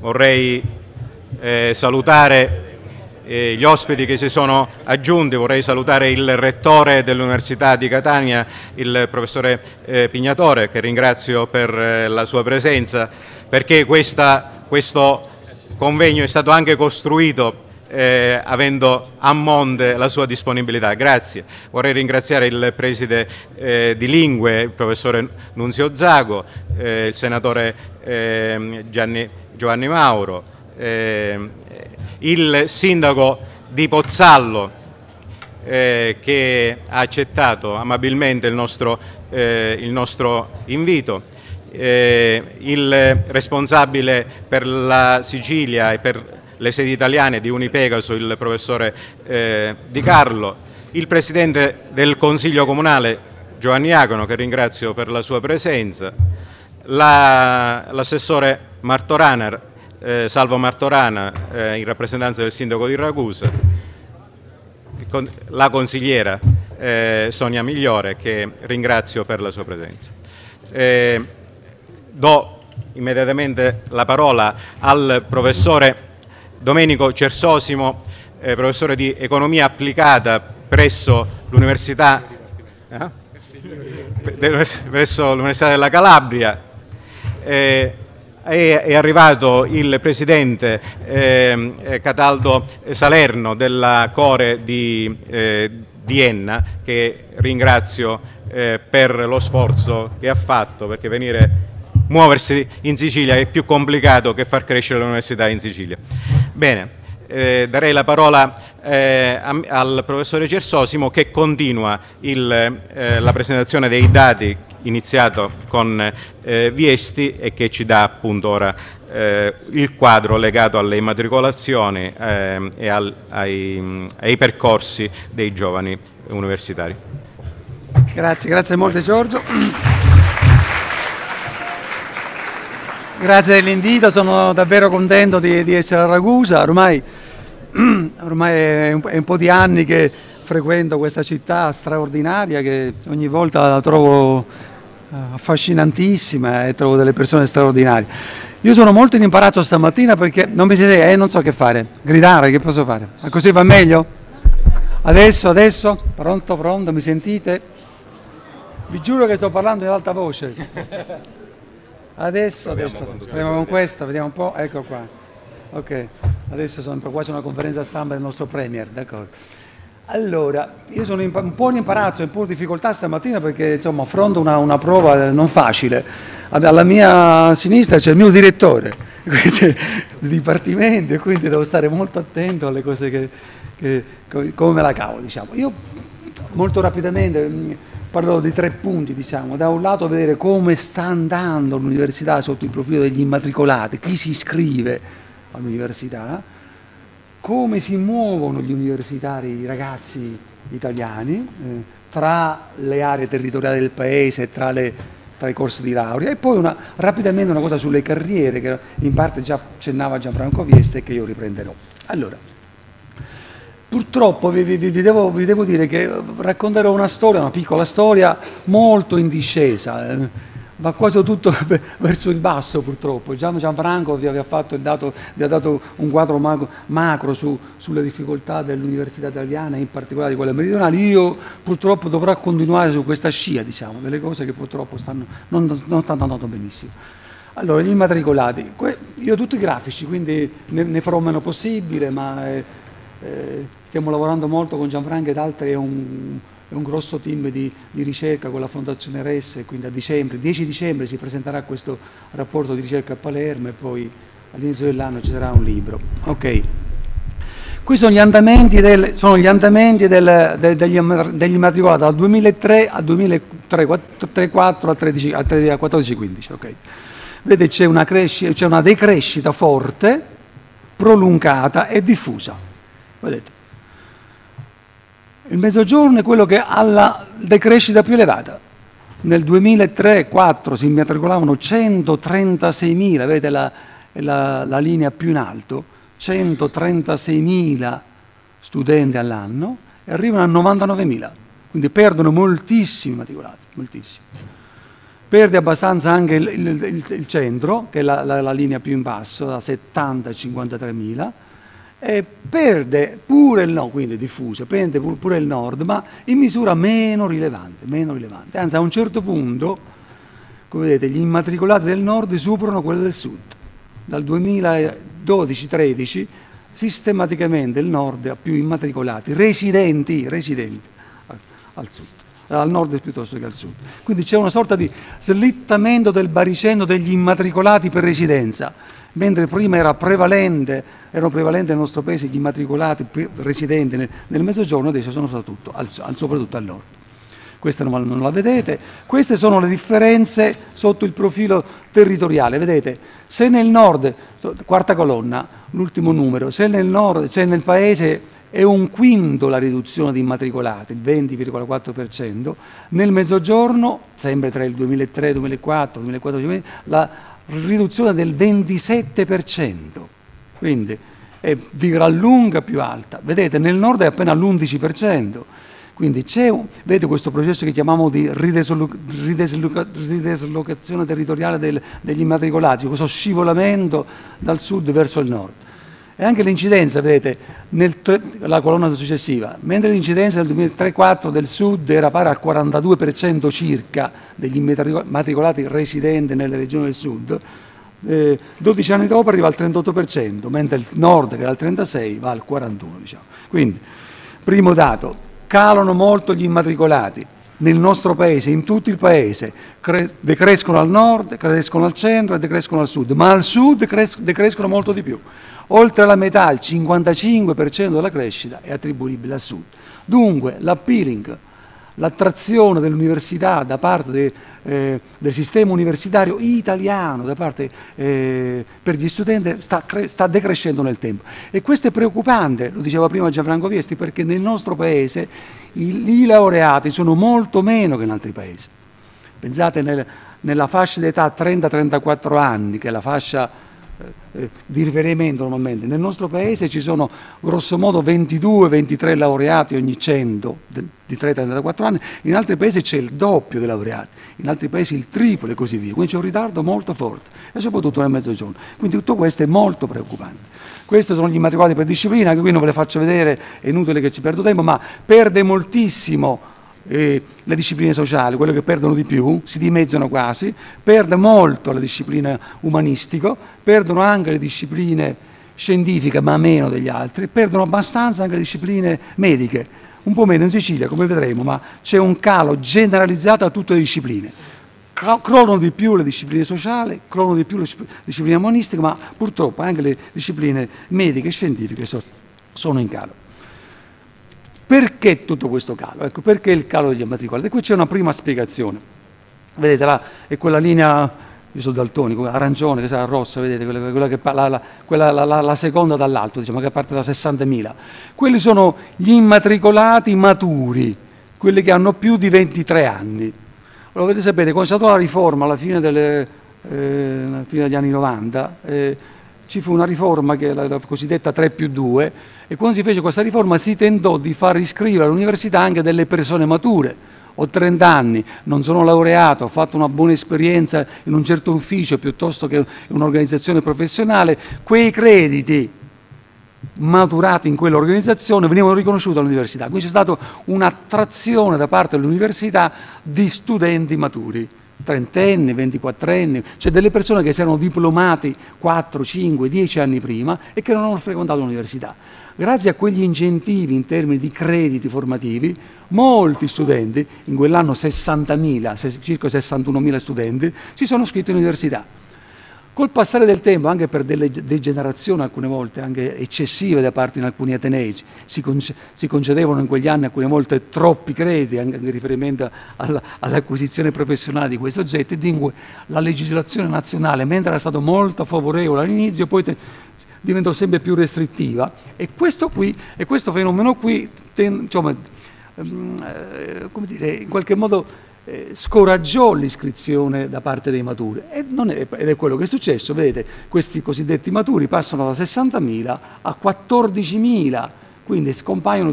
vorrei salutare gli ospiti che si sono aggiunti, vorrei salutare il rettore dell'Università di Catania, il professore Pignatore, che ringrazio per la sua presenza, perché questo convegno è stato anche costruito avendo a monte la sua disponibilità. Grazie. Vorrei ringraziare il preside di Lingue, il professore Nunzio Zago, il senatore Giovanni Mauro, il sindaco di Pozzallo che ha accettato amabilmente il nostro invito, il responsabile per la Sicilia e per le sedi italiane di Unipegaso, il professore Di Carlo, il presidente del Consiglio Comunale Giovanni Iacono, che ringrazio per la sua presenza, l'assessore Martorana, Salvo Martorana, in rappresentanza del sindaco di Ragusa, la consigliera Sonia Migliore, che ringrazio per la sua presenza. Do immediatamente la parola al professore Domenico Cersosimo, professore di economia applicata presso l'Università della Calabria. È arrivato il presidente Cataldo Salerno della Core di Enna, che ringrazio per lo sforzo che ha fatto, perché muoversi in Sicilia è più complicato che far crescere l'università in Sicilia. Bene, darei la parola al professore Cersosimo, che continua la presentazione dei dati iniziato con Viesti e che ci dà appunto ora il quadro legato alle immatricolazioni e ai percorsi dei giovani universitari. Grazie molte Giorgio. Grazie dell'invito, sono davvero contento di essere a Ragusa. Ormai è un po' di anni che frequento questa città straordinaria, che ogni volta la trovo affascinantissima e trovo delle persone straordinarie. Io sono molto in imbarazzo stamattina perché non mi siete, non so che fare, gridare, che posso fare? Ma così va meglio? Adesso? Pronto, mi sentite? Vi giuro che sto parlando in alta voce. Adesso, speriamo con questo, vediamo un po', ecco qua. Ok, adesso sono quasi una conferenza stampa del nostro Premier, d'accordo. Allora, io sono un po' in imbarazzo, un po' in difficoltà stamattina perché insomma affronto una prova non facile. Alla mia sinistra c'è il mio direttore del dipartimento e quindi devo stare molto attento alle cose come me la cavo, diciamo. Io molto rapidamente parlo di 3 punti, diciamo. Da un lato vedere come sta andando l'università sotto il profilo degli immatricolati, chi si iscrive all'università, come si muovono gli universitari, i ragazzi italiani, tra le aree territoriali del paese, tra i corsi di laurea, e poi rapidamente una cosa sulle carriere, che in parte già accennava Gianfranco Vieste e che io riprenderò. Allora, purtroppo vi devo dire che racconterò una piccola storia molto in discesa, va quasi tutto verso il basso purtroppo. Gianfranco vi ha dato un quadro macro sulle difficoltà dell'università italiana, in particolare di quelle meridionali. Io purtroppo dovrò continuare su questa scia, diciamo, delle cose che purtroppo non stanno andando benissimo. Allora, gli immatricolati, io ho tutti i grafici, quindi ne farò meno possibile, ma stiamo lavorando molto con Gianfranco ed altri, è un grosso team di ricerca con la Fondazione RES, e quindi a 10 dicembre si presenterà questo rapporto di ricerca a Palermo e poi all'inizio dell'anno ci sarà un libro. Ok. Qui sono gli andamenti degli immatricolati dal 2003 al 2004 a 14-15. Okay. Vedete, c'è una decrescita forte, prolungata e diffusa. Vedete? Il Mezzogiorno è quello che ha la decrescita più elevata. Nel 2003-2004 si immatricolavano 136.000, vedete la linea più in alto, 136.000 studenti all'anno e arrivano a 99.000, quindi perdono moltissimi immatricolati, moltissimi. perde abbastanza anche il centro, che è la linea più in basso, da 70 a 53.000, e perde pure il nord, quindi è diffusa, perde pure il nord, ma in misura meno rilevante. Anzi, a un certo punto, come vedete, gli immatricolati del nord superano quelli del sud. Dal 2012-13 sistematicamente il nord ha più immatricolati residenti al sud, al nord piuttosto che al sud. Quindi c'è una sorta di slittamento del baricentro degli immatricolati per residenza, mentre prima erano prevalenti nel nostro paese gli immatricolati residenti nel mezzogiorno, adesso sono soprattutto al nord. Questa non la vedete. Queste sono le differenze sotto il profilo territoriale. Vedete, se nel nord, quarta colonna, l'ultimo numero, se nel paese è un quinto la riduzione di immatricolati, il 20,4%, nel mezzogiorno, sempre tra il 2003, 2004, 2004, la riduzione del 27%. Quindi è di gran lunga più alta. Vedete, nel nord è appena l'11%. Quindi vedete questo processo che chiamiamo di ridislocazione territoriale degli immatricolati, questo scivolamento dal sud verso il nord. E anche l'incidenza, vedete, la colonna successiva, mentre l'incidenza nel 2003-2004 del sud era pari al 42% circa degli immatricolati residenti nelle regioni del sud, 12 anni dopo arriva al 38%, mentre il nord, che era al 36%, va al 41%. Diciamo. Quindi, primo dato, calano molto gli immatricolati nel nostro paese, in tutto il paese, decrescono al nord, crescono al centro e decrescono al sud, ma al sud decrescono molto di più. Oltre la metà, il 55% della crescita è attribuibile al sud. Dunque l'appealing, l'attrazione dell'università da parte del sistema universitario italiano, da parte per gli studenti, sta decrescendo nel tempo. E questo è preoccupante, lo diceva prima Gianfranco Viesti, perché nel nostro paese i laureati sono molto meno che in altri paesi. Pensate nella fascia d'età 30-34 anni, che è la fascia di riferimento normalmente. Nel nostro paese ci sono grosso modo 22-23 laureati ogni 100 di 30-34 anni, in altri paesi c'è il doppio dei laureati, in altri paesi il triplo e così via, quindi c'è un ritardo molto forte e soprattutto nel mezzogiorno, quindi tutto questo è molto preoccupante. Questi sono gli immatricolati per disciplina, anche qui non ve le faccio vedere, è inutile che ci perdo tempo, ma perde moltissimo le discipline sociali, quelle che perdono di più, si dimezzano quasi, perde molto la disciplina umanistica, perdono anche le discipline scientifiche, ma meno degli altri, perdono abbastanza anche le discipline mediche, un po' meno in Sicilia, come vedremo, ma c'è un calo generalizzato a tutte le discipline. Crollano di più le discipline sociali, crollano di più le discipline umanistiche, ma purtroppo anche le discipline mediche e scientifiche sono in calo. Perché tutto questo calo? Ecco, perché il calo degli immatricolati? E qui c'è una prima spiegazione. Vedete, là è quella linea, io sono daltonico, arancione, che sarà rossa, vedete, la seconda dall'alto, diciamo, che parte da 60.000. Quelli sono gli immatricolati maturi, quelli che hanno più di 23 anni. Allora, dovete sapere, quando c'è stata la riforma alla fine degli anni 90, ci fu una riforma che è la cosiddetta 3+2, e quando si fece questa riforma si tentò di far iscrivere all'università anche delle persone mature. Ho 30 anni, non sono laureato, ho fatto una buona esperienza in un certo ufficio piuttosto che in un'organizzazione professionale, quei crediti maturati in quell'organizzazione venivano riconosciuti all'università. Quindi c'è stata un'attrazione da parte dell'università di studenti maturi, 30enni, 24enni, cioè delle persone che si erano diplomati 4, 5, 10 anni prima e che non hanno frequentato l'università. Grazie a quegli incentivi in termini di crediti formativi, molti studenti, in quell'anno 60.000, circa 61.000 studenti, si sono iscritti all'università. Col passare del tempo, anche per delle degenerazioni alcune volte, anche eccessive da parte di alcuni atenei, si concedevano in quegli anni alcune volte troppi crediti, anche in riferimento all'acquisizione professionale di quei soggetti, dunque la legislazione nazionale, mentre era stata molto favorevole all'inizio, poi diventò sempre più restrittiva, e questo fenomeno qui, insomma, come dire, in qualche modo scoraggiò l'iscrizione da parte dei maturi ed è quello che è successo. Vedete, questi cosiddetti maturi passano da 60.000 a 14.000, quindi scompaiono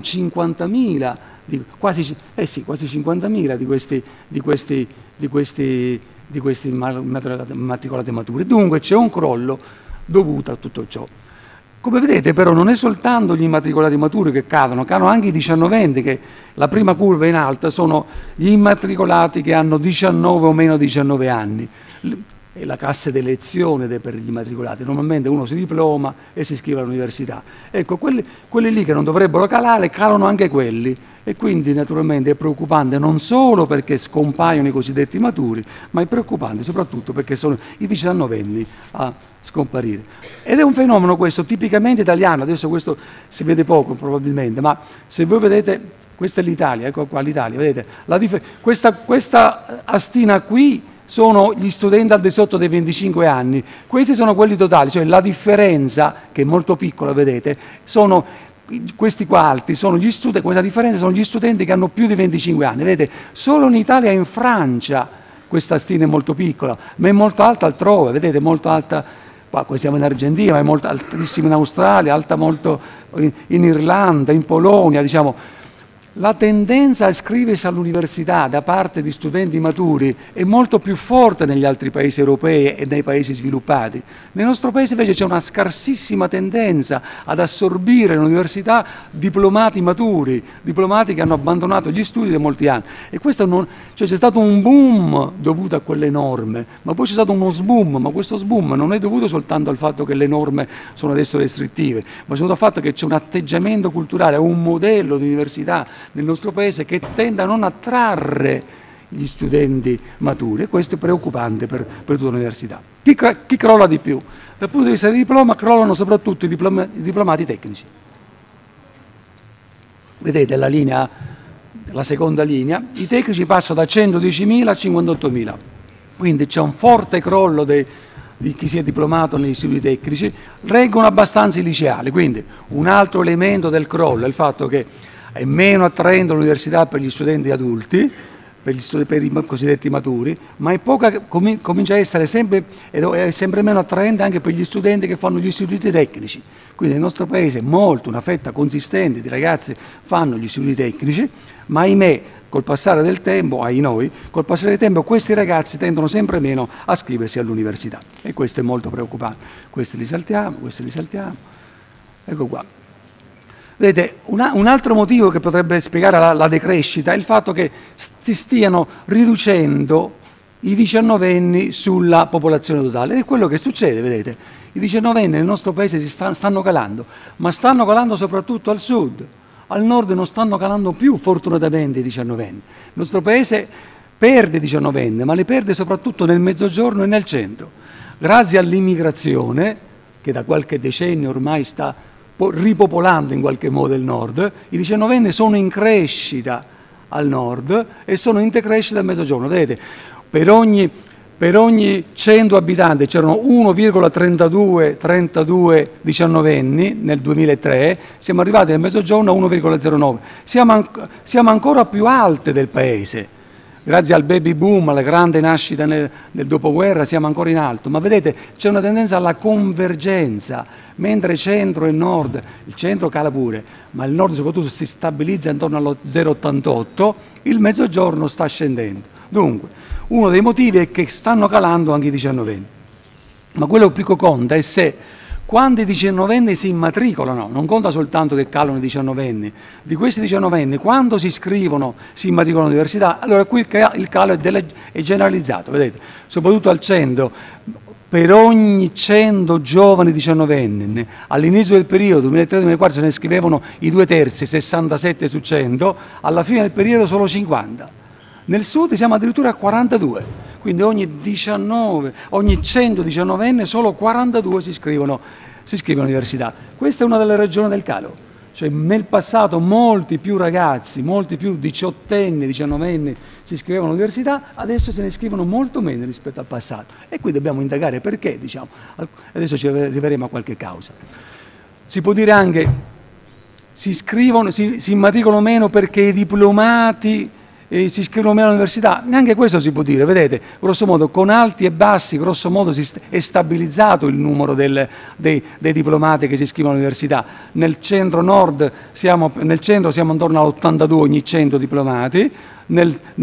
50.000, quasi 50.000 di questi di questi immatricolati maturi. Dunque c'è un crollo dovuto a tutto ciò. Come vedete però non è soltanto gli immatricolati maturi che cadono anche i diciannovenni, che la prima curva in alto sono gli immatricolati che hanno 19 o meno 19 anni. È la classe d'elezione per gli immatricolati, normalmente uno si diploma e si iscrive all'università. Ecco, quelli lì che non dovrebbero calare, calano anche quelli, e quindi naturalmente è preoccupante non solo perché scompaiono i cosiddetti maturi, ma è preoccupante soprattutto perché sono i diciannovenni a scomparire. Ed è un fenomeno questo tipicamente italiano, adesso questo si vede poco probabilmente, ma se voi vedete, questa è l'Italia, ecco qua l'Italia, vedete, questa astina qui sono gli studenti al di sotto dei 25 anni, questi sono quelli totali, cioè la differenza, che è molto piccola, vedete, sono questi qua alti, sono gli studenti, questa differenza sono gli studenti che hanno più di 25 anni, vedete, solo in Italia e in Francia questa stima è molto piccola, ma è molto alta altrove, vedete, molto alta, qua siamo in Argentina, ma è molto altissima in Australia, alta molto in Irlanda, in Polonia, diciamo. La tendenza a iscriversi all'università da parte di studenti maturi è molto più forte negli altri paesi europei e nei paesi sviluppati. Nel nostro paese invece c'è una scarsissima tendenza ad assorbire l'università diplomati maturi, diplomati che hanno abbandonato gli studi da molti anni. E questo cioè c'è stato un boom dovuto a quelle norme, ma poi c'è stato uno sboom, ma questo sboom non è dovuto soltanto al fatto che le norme sono adesso restrittive, ma soprattutto al fatto che c'è un atteggiamento culturale, un modello di università nel nostro paese che tende a non attrarre gli studenti maturi, e questo è preoccupante per tutta l'università. Chi crolla di più? Dal punto di vista del diploma crollano soprattutto i diplomati tecnici. Vedete la seconda linea, i tecnici passano da 110.000 a 58.000, quindi c'è un forte crollo di chi si è diplomato negli istituti tecnici, reggono abbastanza i liceali, quindi un altro elemento del crollo è il fatto che è meno attraente l'università per gli studenti adulti, per i cosiddetti maturi, ma comincia a essere sempre meno attraente anche per gli studenti che fanno gli istituti tecnici. Quindi nel nostro paese una fetta consistente di ragazzi fanno gli istituti tecnici, ma ahimè, col passare del tempo, col passare del tempo questi ragazzi tendono sempre meno a iscriversi all'università. E questo è molto preoccupante. Questi li saltiamo. Ecco qua. Vedete, un altro motivo che potrebbe spiegare la decrescita è il fatto che si stiano riducendo i diciannovenni sulla popolazione totale. Ed è quello che succede, vedete. I diciannovenni nel nostro paese stanno calando, ma stanno calando soprattutto al sud. Al nord non stanno calando più, fortunatamente, i diciannovenni. Il nostro paese perde i diciannovenni, ma li perde soprattutto nel mezzogiorno e nel centro. Grazie all'immigrazione, che da qualche decennio ormai sta ripopolando in qualche modo il nord, i diciannovenni sono in crescita al nord e sono in decrescita al mezzogiorno. Vedete, per ogni 100 abitanti c'erano 1,32 diciannovenni nel 2003, siamo arrivati nel mezzogiorno a 1,09. Siamo ancora più alte del paese. Grazie al baby boom, alla grande nascita del dopoguerra, siamo ancora in alto, ma vedete c'è una tendenza alla convergenza, mentre centro e nord, il centro cala pure, ma il nord soprattutto si stabilizza intorno allo 0,88, il mezzogiorno sta scendendo. Dunque, uno dei motivi è che stanno calando anche i diciannovenni, ma quello che più conta è se quando i diciannovenni si immatricolano, non conta soltanto che calano i diciannovenni, di questi diciannovenni, quando si iscrivono, si immatricolano all'università, allora qui il calo è generalizzato, vedete, soprattutto al centro, per ogni 100 giovani diciannovenni, all'inizio del periodo, 2003-2004, se ne iscrivevano i 2/3, 67 su 100, alla fine del periodo solo 50. Nel sud siamo addirittura a 42. Quindi ogni 100 diciannovenni solo 42 si iscrivono all'università. Questa è una delle ragioni del calo. Cioè nel passato molti più ragazzi, molti più diciottenni, diciannovenni si iscrivevano all'università, adesso se ne iscrivono molto meno rispetto al passato. E qui dobbiamo indagare perché, diciamo. Adesso ci arriveremo a qualche causa. Si può dire anche si immatricolano meno perché i diplomati si iscrivono meno all'università, neanche questo si può dire, vedete, grosso modo con alti e bassi, grosso modo è stabilizzato il numero dei diplomati che si iscrivono all'università. Nel centro-nord siamo intorno all'82 ogni 100 diplomati,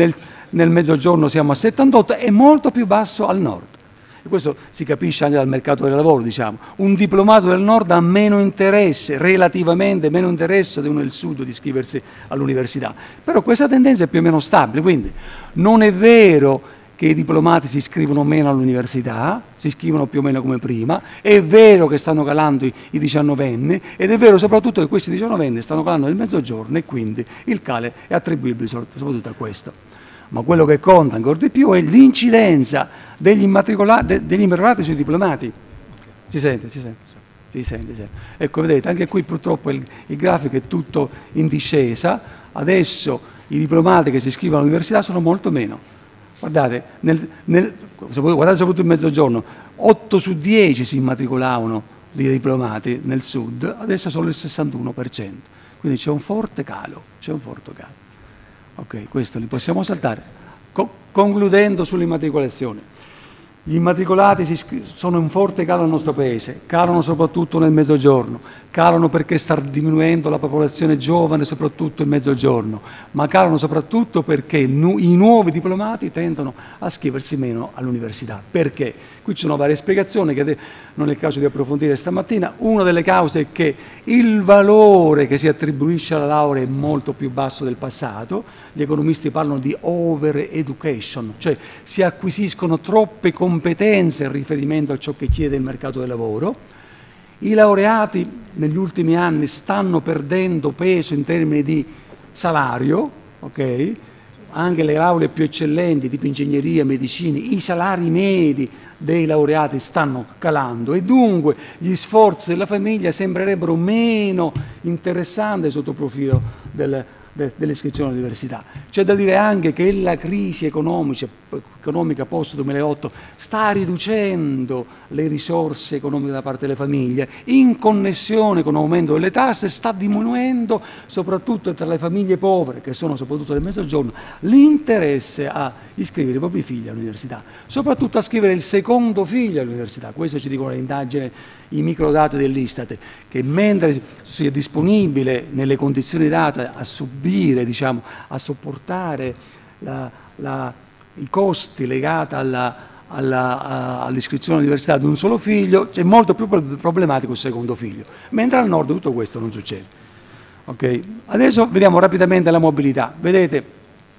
nel mezzogiorno siamo a 78, è molto più basso al nord. E questo si capisce anche dal mercato del lavoro, diciamo. Un diplomato del nord ha meno interesse, relativamente meno interesse di uno del sud di iscriversi all'università. Però questa tendenza è più o meno stabile, quindi non è vero che i diplomati si iscrivono meno all'università, si iscrivono più o meno come prima, è vero che stanno calando i 19enni ed è vero soprattutto che questi 19enni stanno calando nel mezzogiorno e quindi il calo è attribuibile soprattutto a questo. Ma quello che conta ancora di più è l'incidenza degli immatricolati sui diplomati. Si sente? Si sente. Ecco, vedete, anche qui purtroppo il grafico è tutto in discesa, adesso i diplomati che si iscrivono all'università sono molto meno. Guardate, guardate soprattutto il mezzogiorno, 8 su 10 si immatricolavano di diplomati nel sud, adesso solo il 61%, quindi c'è un forte calo, Ok, questo li possiamo saltare. Concludendo sull'immatricolazione. Gli immatricolati sono in forte calo nel nostro paese, calano soprattutto nel mezzogiorno, calano perché sta diminuendo la popolazione giovane, soprattutto il mezzogiorno, ma calano soprattutto perché i nuovi diplomati tendono a iscriversi meno all'università. Perché? Qui ci sono varie spiegazioni che non è il caso di approfondire stamattina. Una delle cause è che il valore che si attribuisce alla laurea è molto più basso del passato, gli economisti parlano di over education, cioè si acquisiscono troppe competenze in riferimento a ciò che chiede il mercato del lavoro. I laureati negli ultimi anni stanno perdendo peso in termini di salario, ok? Anche le lauree più eccellenti, tipo ingegneria, medicina, i salari medi dei laureati stanno calando e dunque gli sforzi della famiglia sembrerebbero meno interessanti sotto il profilo dell'iscrizione all'università. C'è da dire anche che la crisi economica post-2008 sta riducendo le risorse economiche da parte delle famiglie, in connessione con l'aumento delle tasse sta diminuendo, soprattutto tra le famiglie povere, che sono soprattutto del mezzogiorno, l'interesse a iscrivere i propri figli all'università, soprattutto a iscrivere il secondo figlio all'università. Questo ci dicono le indagini, i microdati dell'Istat, che mentre sia disponibile nelle condizioni date a subire, diciamo, a sopportare i costi legati all'iscrizione all'università di un solo figlio, c'è molto più problematico il secondo figlio, mentre al nord tutto questo non succede. Okay? Adesso vediamo rapidamente la mobilità. Vedete,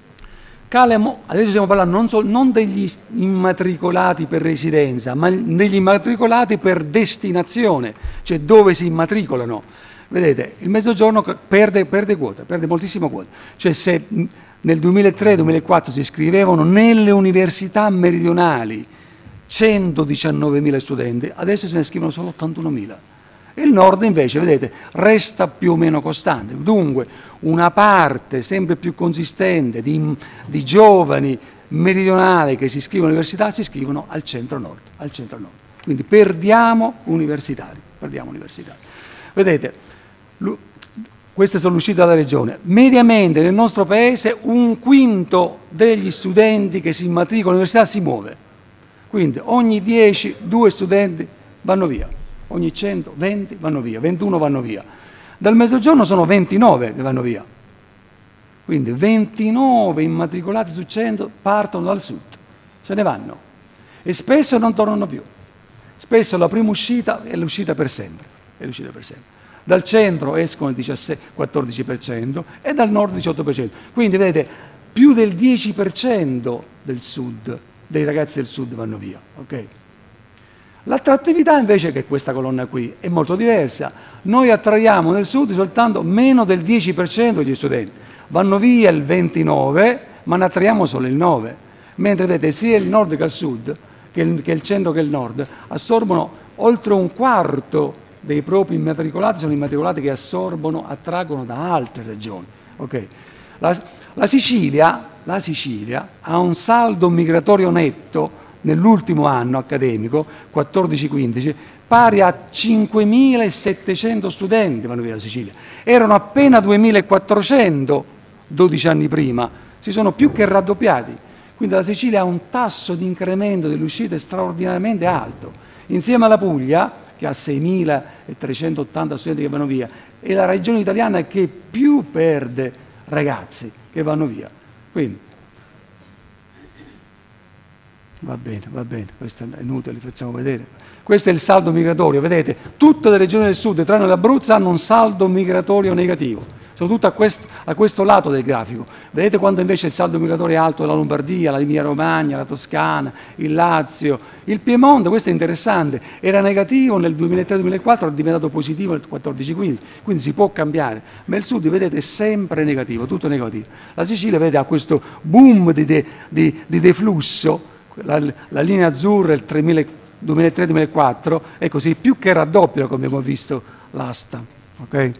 adesso stiamo parlando non degli immatricolati per residenza, ma degli immatricolati per destinazione, cioè dove si immatricolano. Vedete, il mezzogiorno perde quota, perde moltissima quota. Cioè se nel 2003-2004 si iscrivevano nelle università meridionali 119.000 studenti, adesso se ne iscrivono solo 81.000. E il nord invece, vedete, resta più o meno costante. Dunque, una parte sempre più consistente di giovani meridionali che si iscrivono all'università si iscrivono al centro-nord. Quindi perdiamo universitari. Vedete, queste sono uscite dalla regione. Mediamente nel nostro paese un quinto degli studenti che si immatricolano all'università si muove. Quindi ogni 10, 2 studenti vanno via. Ogni 100, 20 vanno via, 21 vanno via. Dal mezzogiorno sono 29 che vanno via. Quindi 29 immatricolati su 100 partono dal sud, se ne vanno. E spesso non tornano più. Spesso la prima uscita è l'uscita per sempre. Dal centro escono il 14% e dal nord il 18%. Quindi vedete, più del 10% del sud, dei ragazzi del sud vanno via. Okay? L'attrattività invece, che è questa colonna qui, è molto diversa. Noi attraiamo nel sud soltanto meno del 10% degli studenti. Vanno via il 29%, ma ne attraiamo solo il 9%. Mentre vedete sia il nord che il sud, che il centro che il nord, assorbono oltre un quarto dei propri immatricolati, sono immatricolati che attraggono da altre regioni. Okay. La Sicilia ha un saldo migratorio netto nell'ultimo anno accademico, 14-15, pari a 5.700 studenti vanno via da Sicilia. Erano appena 2.400 12 anni prima, si sono più che raddoppiati. Quindi la Sicilia ha un tasso di incremento delle uscite straordinariamente alto. Insieme alla Puglia, che ha 6.380 studenti che vanno via, è la regione italiana che più perde ragazzi che vanno via. Quindi va bene, questo è inutile, li facciamo vedere. Questo è il saldo migratorio, vedete, tutte le regioni del sud, tranne l'Abruzzo, hanno un saldo migratorio negativo, sono tutte a questo lato del grafico. Vedete quando invece il saldo migratorio è alto la Lombardia, la Emilia Romagna, la Toscana, il Lazio, il Piemonte, questo è interessante, era negativo nel 2003-2004, è diventato positivo nel 2014-2015, quindi si può cambiare, ma il sud, vedete, è sempre negativo, tutto negativo. La Sicilia, vedete, ha questo boom di deflusso, la linea azzurra, il 2003-2004, è così, più che raddoppia, come abbiamo visto, l'asta. Okay?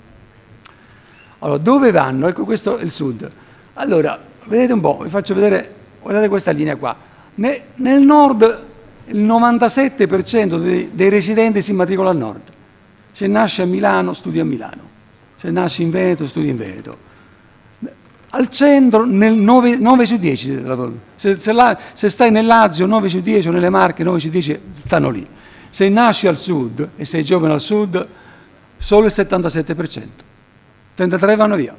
Allora, dove vanno? Ecco, questo è il sud. Allora, vedete un po', vi faccio vedere, guardate questa linea qua. Nel nord il 97% dei residenti si matricola al nord. Se nasce a Milano, studia a Milano. Se nasce in Veneto, studia in Veneto. Al centro, 9 su 10. Se stai nel Lazio, 9 su 10, o nelle Marche, 9 su 10 stanno lì. Se nasci al sud e sei giovane al sud, solo il 77%. 33 vanno via,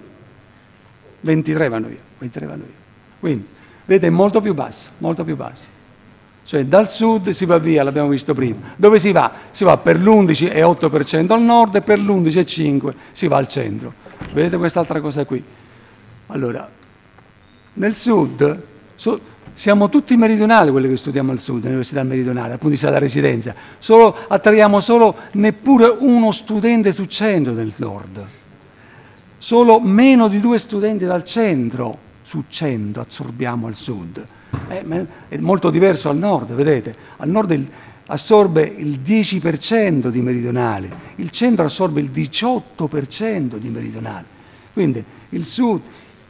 23 vanno via, 23 vanno via. Quindi, vedete, è molto più basso, molto più basso. Cioè, dal sud si va via, l'abbiamo visto prima. Dove si va? Si va per l'11,8% al nord e per l'11,5% si va al centro. Vedete quest'altra cosa qui? Allora, nel sud siamo tutti meridionali quelli che studiamo al sud, nell'università meridionale, dal punto di vista della residenza. Attraiamo solo neppure uno studente su 100 del nord. Solo meno di 2 studenti dal centro su 100 assorbiamo al sud. È molto diverso al nord, vedete? Al nord assorbe il 10% di meridionali, il centro assorbe il 18% di meridionali. Quindi il sud,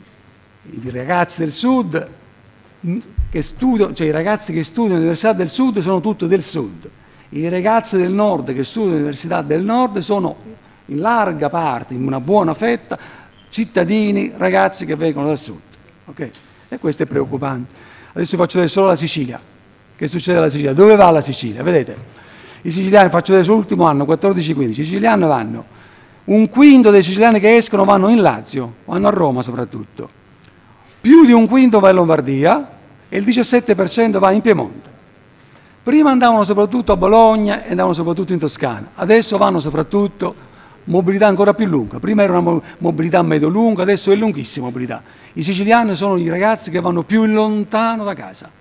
i ragazzi del sud che studiano, cioè i ragazzi che studiano all'Università del Sud sono tutti del sud. I ragazzi del nord che studiano all'Università del Nord sono in larga parte, in una buona fetta, cittadini, ragazzi che vengono dal sud. Okay? E questo è preoccupante. Adesso vi faccio vedere solo la Sicilia. Che succede alla Sicilia? Dove va la Sicilia? Vedete, i siciliani, faccio vedere sull'ultimo anno, 14-15, i siciliani vanno, un quinto dei siciliani che escono vanno in Lazio, vanno a Roma soprattutto. Più di un quinto va in Lombardia e il 17% va in Piemonte. Prima andavano soprattutto a Bologna e andavano soprattutto in Toscana, adesso vanno soprattutto mobilità ancora più lunga. Prima era una mobilità medio-lunga, adesso è lunghissima mobilità. I siciliani sono i ragazzi che vanno più lontano da casa.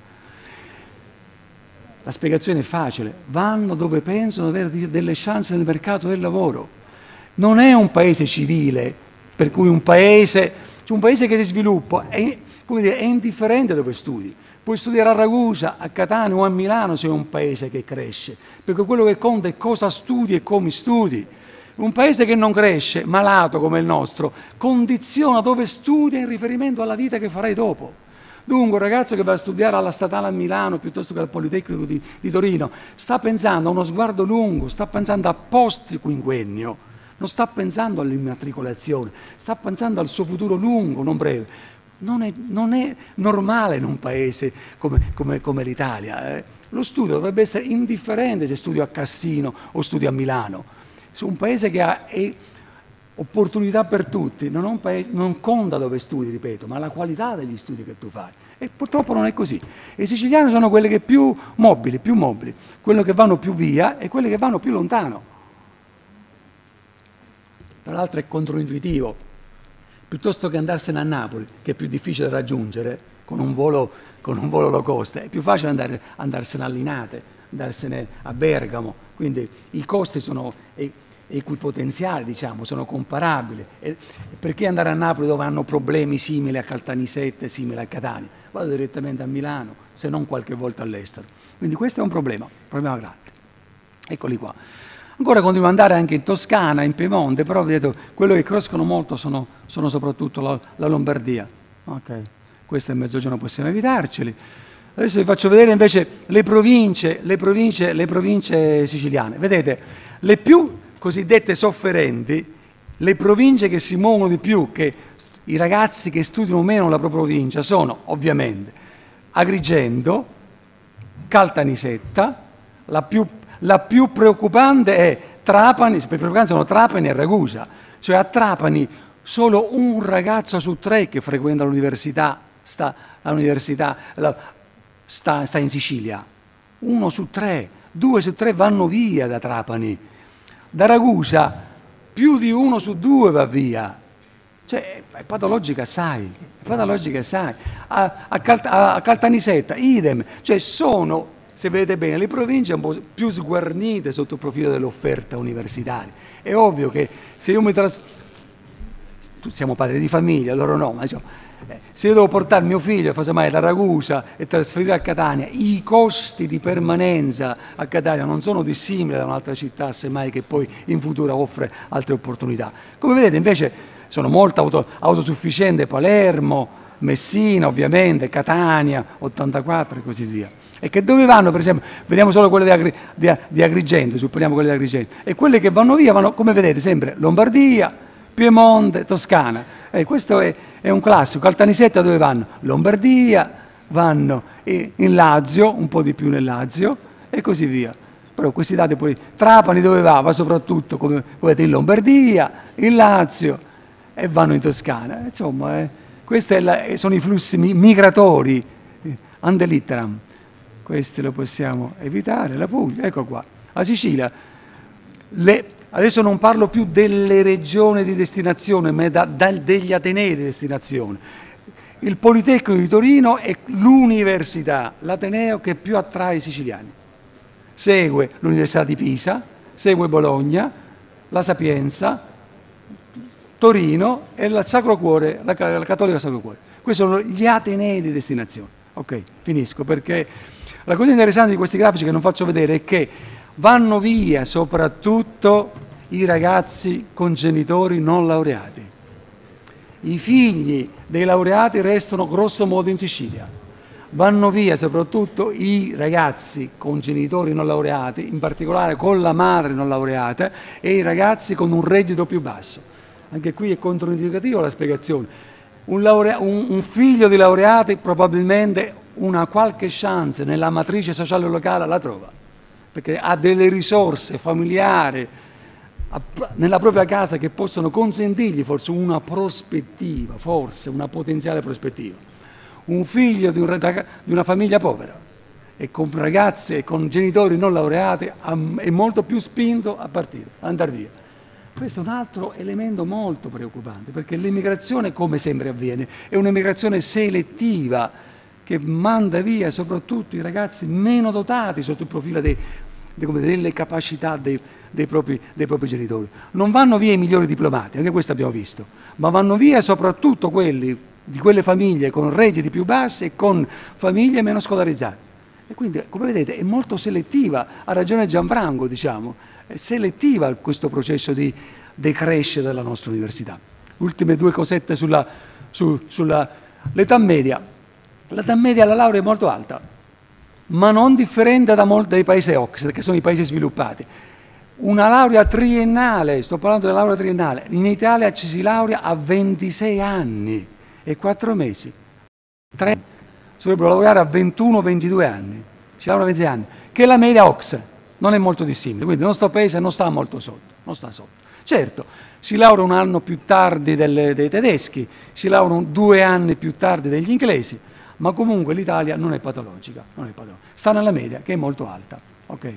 La spiegazione è facile, vanno dove pensano di avere delle chance nel mercato del lavoro. Non è un paese civile, per cui un paese che si sviluppa è indifferente dove studi. Puoi studiare a Ragusa, a Catania o a Milano se è un paese che cresce, perché quello che conta è cosa studi e come studi. Un paese che non cresce, malato come il nostro, condiziona dove studia in riferimento alla vita che farai dopo. Dunque un ragazzo che va a studiare alla Statale a Milano piuttosto che al Politecnico di Torino sta pensando a uno sguardo lungo, sta pensando a post-quinquennio, non sta pensando all'immatricolazione, sta pensando al suo futuro lungo, non breve. Non è normale in un paese come l'Italia. Lo studio dovrebbe essere indifferente se studio a Cassino o studio a Milano. Su un paese che ha opportunità per tutti, non conta dove studi, ripeto, ma la qualità degli studi che tu fai. E purtroppo non è così. E i siciliani sono quelli che più mobili, quelli che vanno più via e quelli che vanno più lontano. Tra l'altro è controintuitivo. Piuttosto che andarsene a Napoli, che è più difficile da raggiungere, con un volo low cost, è più facile andarsene a Linate, andarsene a Bergamo. Quindi i costi sono equipotenziali, diciamo, sono comparabili. Perché andare a Napoli dove hanno problemi simili a Caltanissette, simili a Catania? Vado direttamente a Milano, se non qualche volta all'estero. Quindi questo è un problema grande. Eccoli qua. Ancora continuo ad andare anche in Toscana, in Piemonte, però vedete, quello che crescono molto sono soprattutto la Lombardia. Okay. Questo è il Mezzogiorno, possiamo evitarceli. Adesso vi faccio vedere invece le province siciliane. Vedete, le più cosiddette sofferenti, le province che si muovono di più, che i ragazzi che studiano meno la propria provincia sono ovviamente Agrigento, Caltanissetta, la più preoccupante è Trapani, per preoccupanza sono Trapani e Ragusa, cioè a Trapani solo un ragazzo su 3 che frequenta l'università sta in Sicilia. 1 su 3, 2 su 3 vanno via da Trapani. Da Ragusa più di 1 su 2 va via. Cioè, è patologica assai, A Caltanissetta, idem. Cioè, sono, se vedete bene, le province un po' più sguarnite sotto il profilo dell'offerta universitaria. È ovvio che se io siamo padri di famiglia, loro no, ma diciamo, se io devo portare mio figlio mai da Ragusa e trasferire a Catania, i costi di permanenza a Catania non sono dissimili da un'altra città, semmai che poi in futuro offre altre opportunità. Come vedete invece sono molto autosufficiente Palermo, Messina ovviamente, Catania, 84 e così via. E che dove vanno, per esempio, vediamo solo quelle di Agrigento, supponiamo quelle di Agrigento, e quelle che vanno via vanno, come vedete, sempre Lombardia, Piemonte, Toscana. Questo è un classico. Caltanissetta dove vanno? Lombardia, vanno in Lazio, un po' di più nel Lazio, e così via. Però questi dati poi, Trapani dove va? Va soprattutto, come vedete, in Lombardia, in Lazio, e vanno in Toscana. Insomma, questi sono i flussi migratori, ante litteram. Questi lo possiamo evitare, la Puglia, ecco qua. La Sicilia, adesso non parlo più delle regioni di destinazione, ma degli atenei di destinazione. Il Politecnico di Torino è l'università, l'ateneo che più attrae i siciliani. Segue l'Università di Pisa, segue Bologna, la Sapienza, Torino e il Sacro Cuore, la Cattolica Sacro Cuore. Questi sono gli atenei di destinazione. Ok, finisco, perché la cosa interessante di questi grafici che non faccio vedere è che vanno via soprattutto i ragazzi con genitori non laureati. I figli dei laureati restano grosso modo in Sicilia. Vanno via soprattutto i ragazzi con genitori non laureati, in particolare con la madre non laureata, e i ragazzi con un reddito più basso. Anche qui è controindicativa la spiegazione. Un figlio di laureati probabilmente una qualche chance nella matrice sociale locale la trova, perché ha delle risorse familiari nella propria casa che possono consentirgli forse una prospettiva, forse una potenziale prospettiva. Un figlio di una famiglia povera e con ragazzi e con genitori non laureati è molto più spinto a partire, ad andare via. Questo è un altro elemento molto preoccupante, perché l'immigrazione, come sempre avviene, è un'immigrazione selettiva che manda via soprattutto i ragazzi meno dotati sotto il profilo delle capacità dei propri genitori. Non vanno via i migliori diplomati, anche questo abbiamo visto, ma vanno via soprattutto quelli di quelle famiglie con redditi più bassi e con famiglie meno scolarizzate. E quindi, come vedete, è molto selettiva, ha ragione Gianfranco, diciamo, è selettiva questo processo di decrescita della nostra università. Ultime due cosette sull'età media. L'età media alla laurea è molto alta, ma non differente da molti dei paesi OCSE, che sono i paesi sviluppati. Una laurea triennale, sto parlando della laurea triennale, in Italia ci si laurea a 26 anni e 4 mesi. 3 dovrebbero laureare a 21-22 anni, ci laurea a 26 anni, che è la media OCSE, non è molto dissimile, quindi il nostro paese non sta molto sotto, non sta sotto. Certo, si laurea un anno più tardi dei tedeschi, si laurea 2 anni più tardi degli inglesi, ma comunque l'Italia non è patologica, sta nella media, che è molto alta. Ok.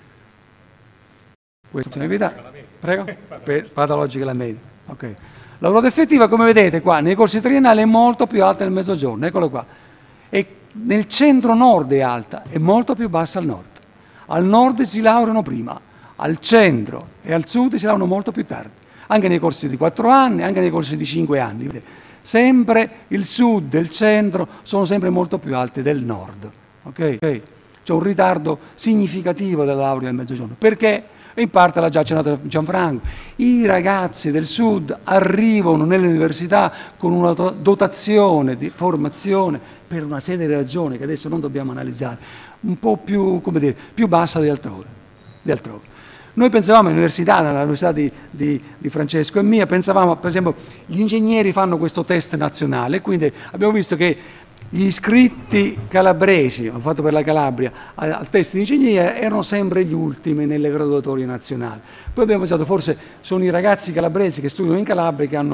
Questa è una prego? Patologica la media. Ok. La ruota effettiva, come vedete qua, nei corsi triennali è molto più alta nel mezzogiorno, eccolo qua. E nel centro-nord è alta, è molto più bassa al nord. Al nord si laureano prima, al centro e al sud si laureano molto più tardi. Anche nei corsi di 4 anni, anche nei corsi di 5 anni. Sempre il sud e il centro sono sempre molto più alti del nord. Okay? C'è un ritardo significativo della laurea nel mezzogiorno. Perché? In parte l'ha già accennato Gianfranco. I ragazzi del sud arrivano nelle università con una dotazione di formazione per una serie di ragioni che adesso non dobbiamo analizzare, un po' più, come dire, più bassa di altrove. Noi pensavamo all'università, nell'università di Francesco e mia, pensavamo, per esempio, gli ingegneri fanno questo test nazionale, quindi abbiamo visto che gli iscritti calabresi, ho fatto per la Calabria, al test di ingegneria erano sempre gli ultimi nelle graduatorie nazionali. Poi abbiamo pensato forse sono i ragazzi calabresi che studiano in Calabria che hanno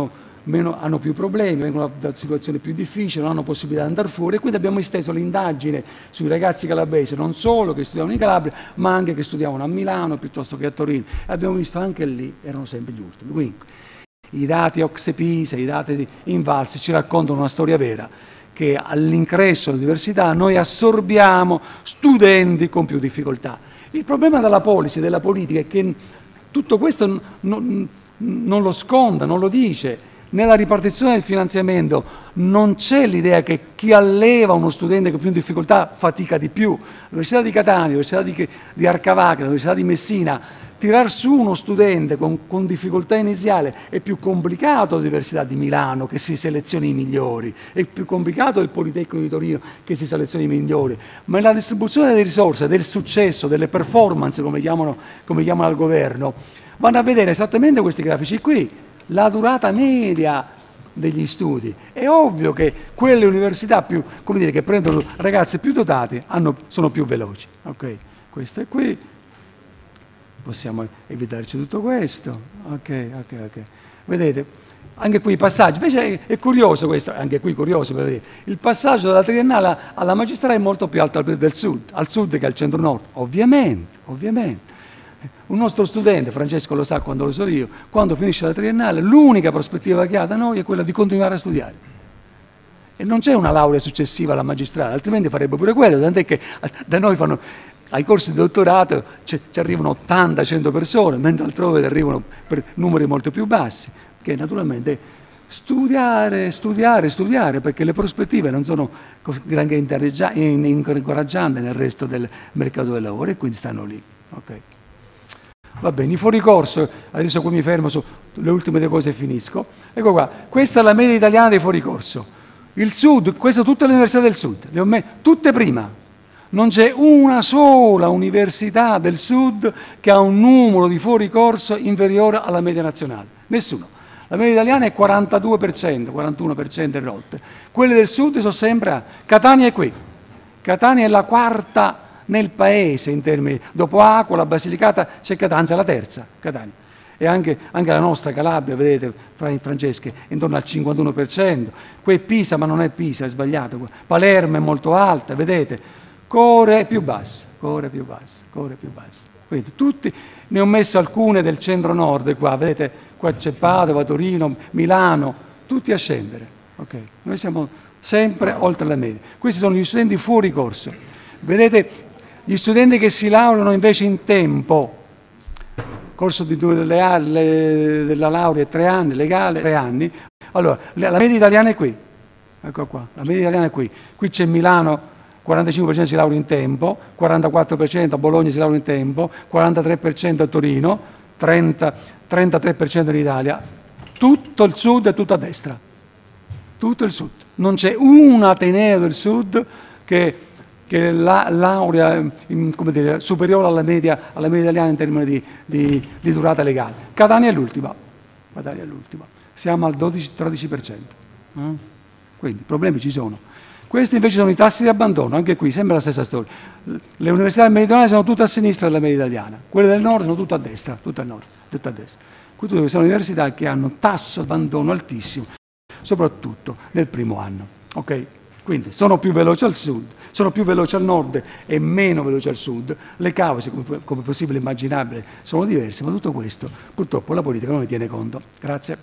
hanno più problemi, vengono da situazioni più difficili, non hanno possibilità di andare fuori, e quindi abbiamo esteso l'indagine sui ragazzi calabresi, non solo che studiavano in Calabria, ma anche che studiavano a Milano piuttosto che a Torino. E abbiamo visto anche lì erano sempre gli ultimi. Quindi i dati OCSE-PISA, i dati di Invalsi ci raccontano una storia vera, che all'ingresso all'università noi assorbiamo studenti con più difficoltà. Il problema della policy, della politica, è che tutto questo non lo sconda, non lo dice. Nella ripartizione del finanziamento non c'è l'idea che chi alleva uno studente con più difficoltà fatica di più. L'Università di Catania, l'Università di Arcavacca, l'Università di Messina, tirar su uno studente con difficoltà iniziale è più complicato dell'Università di Milano, che si selezioni i migliori, è più complicato del Politecnico di Torino, che si selezioni i migliori, ma nella distribuzione delle risorse, del successo, delle performance, come chiamano al governo, vanno a vedere esattamente questi grafici qui, la durata media degli studi. È ovvio che quelle università più, come dire, che prendono ragazzi più dotati sono più veloci. Ok, questo è qui. Possiamo evitarci tutto questo. Ok. Vedete, anche qui i passaggi. Invece è curioso questo, anche qui curioso, per dire. Il passaggio dalla triennale alla magistrale è molto più alto al sud che al centro-nord, ovviamente. Un nostro studente, Francesco lo sa quando lo so io, quando finisce la triennale, l'unica prospettiva che ha da noi è quella di continuare a studiare. E non c'è una laurea successiva alla magistrale, altrimenti farebbe pure quello, tant'è che da noi ai corsi di dottorato ci arrivano 80-100 persone, mentre altrove arrivano per numeri molto più bassi, che naturalmente studiare, perché le prospettive non sono granché incoraggianti nel resto del mercato del lavoro, e quindi stanno lì. Okay. Va bene, i fuoricorso, adesso qui mi fermo sulle ultime due cose e finisco. Ecco qua, questa è la media italiana dei fuoricorso. Il Sud, queste tutte le università del Sud, le ho tutte prima. Non c'è una sola università del Sud che ha un numero di fuoricorso inferiore alla media nazionale. Nessuno. La media italiana è 42%, 41% e rotte. Quelle del Sud sono sempre Catania è qui. Catania è la quarta nel paese in termini, dopo Aquila, la Basilicata, c'è Catanza, la terza, Catania. E anche la nostra Calabria, vedete, Francesca, è intorno al 51%. Qui è Pisa, ma non è Pisa, è sbagliato. Palermo è molto alta, vedete. Core è più bassa. Quindi tutti, ne ho messo alcune del centro-nord qua, vedete, qua c'è Padova, Torino, Milano, tutti a scendere. Okay. Noi siamo sempre oltre la media. Questi sono gli studenti fuori corso. Vedete, gli studenti che si laureano invece in tempo, corso della laurea è 3 anni, legale 3 anni, allora la media italiana è qui, ecco qua, la media italiana è qui c'è Milano, 45% si laurea in tempo, 44% a Bologna si laurea in tempo, 43% a Torino, 33% in Italia, tutto il Sud è tutto a destra, tutto il Sud, non c'è un ateneo del Sud che la laurea come dire, superiore alla media italiana in termini di durata legale. Catania è l'ultima, siamo al 12-13%. Quindi problemi ci sono. Questi invece sono i tassi di abbandono, anche qui sembra la stessa storia. Le università meridionali sono tutte a sinistra della media italiana, quelle del nord sono tutte a destra, tutte a destra. Qui sono università che hanno tasso di abbandono altissimo, soprattutto nel primo anno. Okay? Quindi sono più veloci al sud, sono più veloci al nord e meno veloci al sud. Le cause, come possibile e immaginabile, sono diverse, ma tutto questo purtroppo la politica non ne tiene conto. Grazie.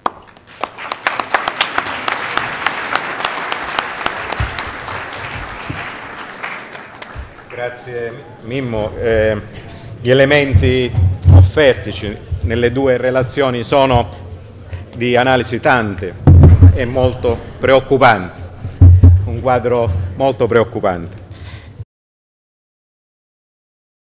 Grazie Mimmo. Gli elementi offertici nelle due relazioni sono di analisi tante e molto preoccupanti. Un quadro molto preoccupante.